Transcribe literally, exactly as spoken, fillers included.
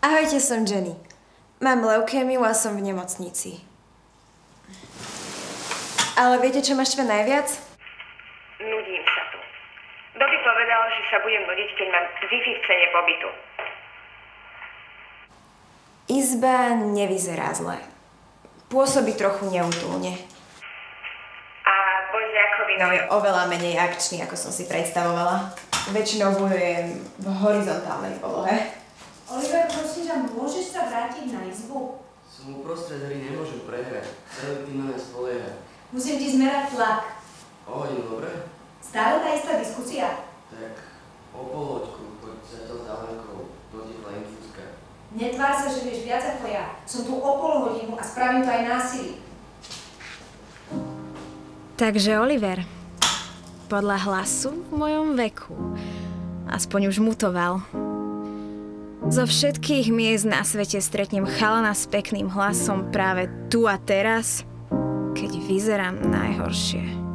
Ahojte, som Jenny. Mám leukémiu a som v nemocnici. Ale viete, čo ma štve najviac? Nudím sa tu. Bobby povedal, že sa budem nudiť, keď mám Wi-Fi v cene pobytu. Izba nevyzerá zle. Pôsobí trochu neútulne. A boj s rakovinou No je oveľa menej akčný, ako som si predstavovala. Väčšinou bojujem v horizontálnej polohe. Oliver, prosím ťa, môžeš sa vrátiť na izbu? Som uprostred hry, nemôžem prehrať. Celý tým na mňa spolieha. Musím ti zmerať tlak. O, je dobre? Stále tá istá diskusia? Tak o polhoďku, poď zatiaľ s Alenkou. Dotiekla infúzka. Netvár sa, že vieš viac ako ja. Som tu o pol hodinu a spravím to aj násilí. Takže Oliver, podľa hlasu v mojom veku, aspoň už mutoval. Zo všetkých miest na svete stretnem chalana s pekným hlasom práve tu a teraz, keď vyzerám najhoršie.